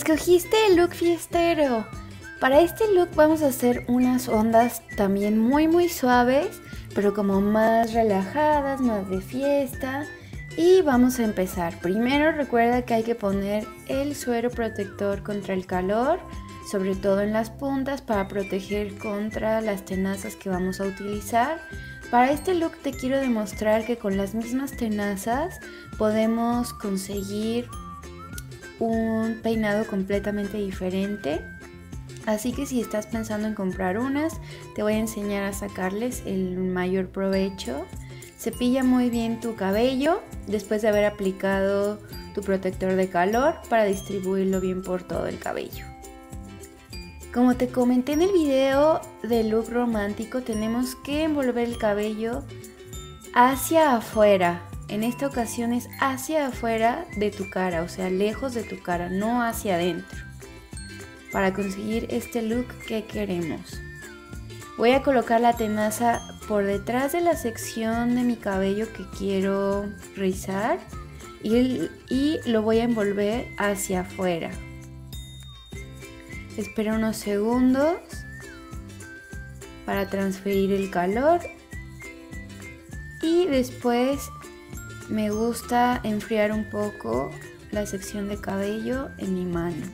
Escogiste el look fiestero. Para este look vamos a hacer unas ondas también muy suaves, pero como más relajadas, más de fiesta. Y vamos a empezar. Primero recuerda que hay que poner el suero protector contra el calor, sobre todo en las puntas, para proteger contra las tenazas que vamos a utilizar. Para este look te quiero demostrar que con las mismas tenazas podemos conseguir un peinado completamente diferente. Así que si estás pensando en comprar unas, te voy a enseñar a sacarles el mayor provecho. Cepilla muy bien tu cabello después de haber aplicado tu protector de calor para distribuirlo bien por todo el cabello. Como te comenté en el video de look romántico, tenemos que envolver el cabello hacia afuera. En esta ocasión es hacia afuera de tu cara, o sea, lejos de tu cara, no hacia adentro, para conseguir este look que queremos. Voy a colocar la tenaza por detrás de la sección de mi cabello que quiero rizar y lo voy a envolver hacia afuera. Espera unos segundos para transferir el calor y después me gusta enfriar un poco la sección de cabello en mi mano.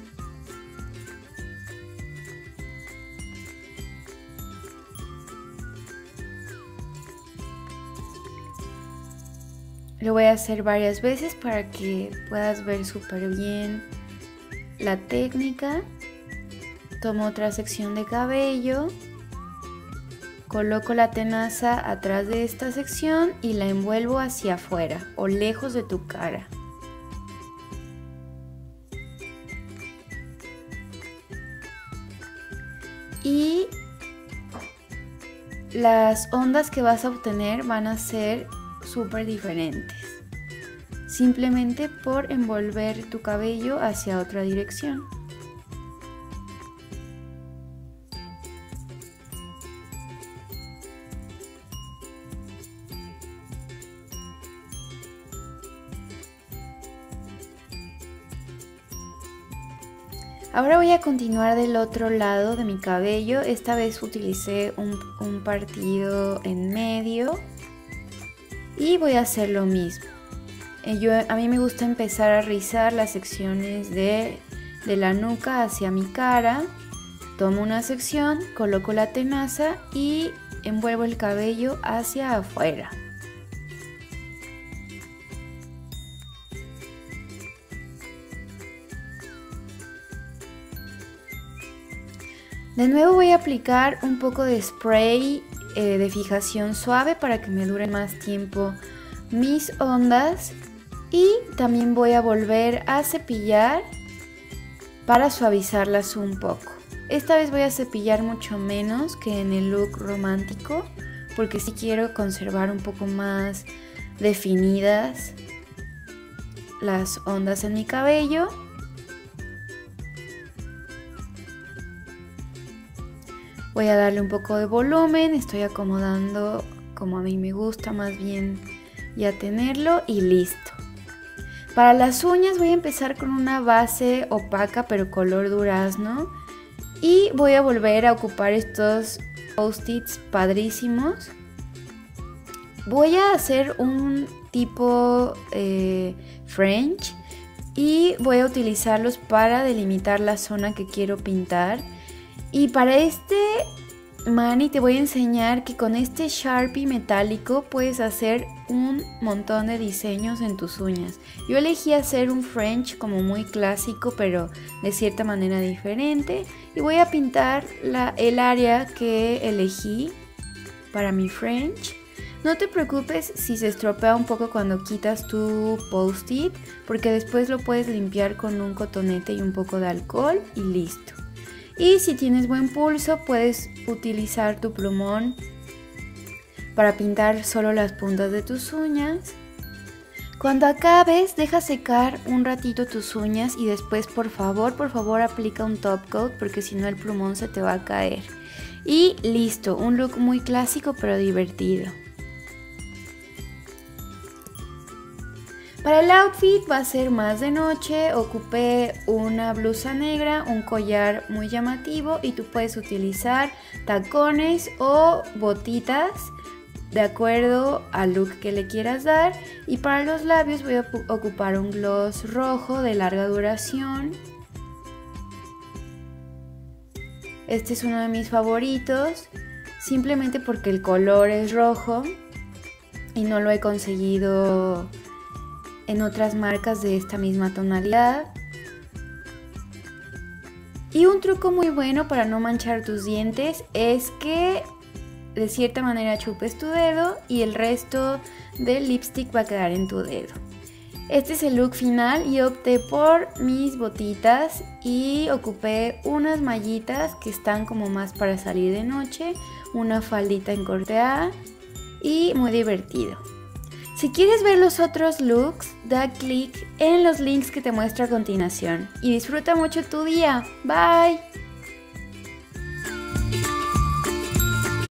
Lo voy a hacer varias veces para que puedas ver súper bien la técnica. Tomo otra sección de cabello, coloco la tenaza atrás de esta sección y la envuelvo hacia afuera o lejos de tu cara. Y las ondas que vas a obtener van a ser súper diferentes, simplemente por envolver tu cabello hacia otra dirección. Ahora voy a continuar del otro lado de mi cabello. Esta vez utilicé un partido en medio y voy a hacer lo mismo. A mí me gusta empezar a rizar las secciones de la nuca hacia mi cara. Tomo una sección, coloco la tenaza y envuelvo el cabello hacia afuera. De nuevo voy a aplicar un poco de spray de fijación suave para que me duren más tiempo mis ondas y también voy a volver a cepillar para suavizarlas un poco. Esta vez voy a cepillar mucho menos que en el look romántico porque sí quiero conservar un poco más definidas las ondas en mi cabello. Voy a darle un poco de volumen, estoy acomodando como a mí me gusta, más bien ya tenerlo y listo. Para las uñas voy a empezar con una base opaca pero color durazno y voy a volver a ocupar estos post-its padrísimos. Voy a hacer un tipo French y voy a utilizarlos para delimitar la zona que quiero pintar. Y para este mani te voy a enseñar que con este Sharpie metálico puedes hacer un montón de diseños en tus uñas. Yo elegí hacer un French como muy clásico pero de cierta manera diferente. Y voy a pintar el área que elegí para mi French. No te preocupes si se estropea un poco cuando quitas tu post-it porque después lo puedes limpiar con un cotonete y un poco de alcohol y listo. Y si tienes buen pulso, puedes utilizar tu plumón para pintar solo las puntas de tus uñas. Cuando acabes, deja secar un ratito tus uñas y después, por favor, aplica un top coat porque si no el plumón se te va a caer. Y listo, un look muy clásico pero divertido. Para el outfit va a ser más de noche, ocupé una blusa negra, un collar muy llamativo y tú puedes utilizar tacones o botitas de acuerdo al look que le quieras dar. Y para los labios voy a ocupar un gloss rojo de larga duración. Este es uno de mis favoritos, simplemente porque el color es rojo y no lo he conseguido en otras marcas de esta misma tonalidad. Y un truco muy bueno para no manchar tus dientes es que de cierta manera chupes tu dedo y el resto del lipstick va a quedar en tu dedo. Este es el look final y opté por mis botitas y ocupé unas mallitas que están como más para salir de noche, una faldita en corte A y muy divertido. Si quieres ver los otros looks, da clic en los links que te muestro a continuación y disfruta mucho tu día. Bye.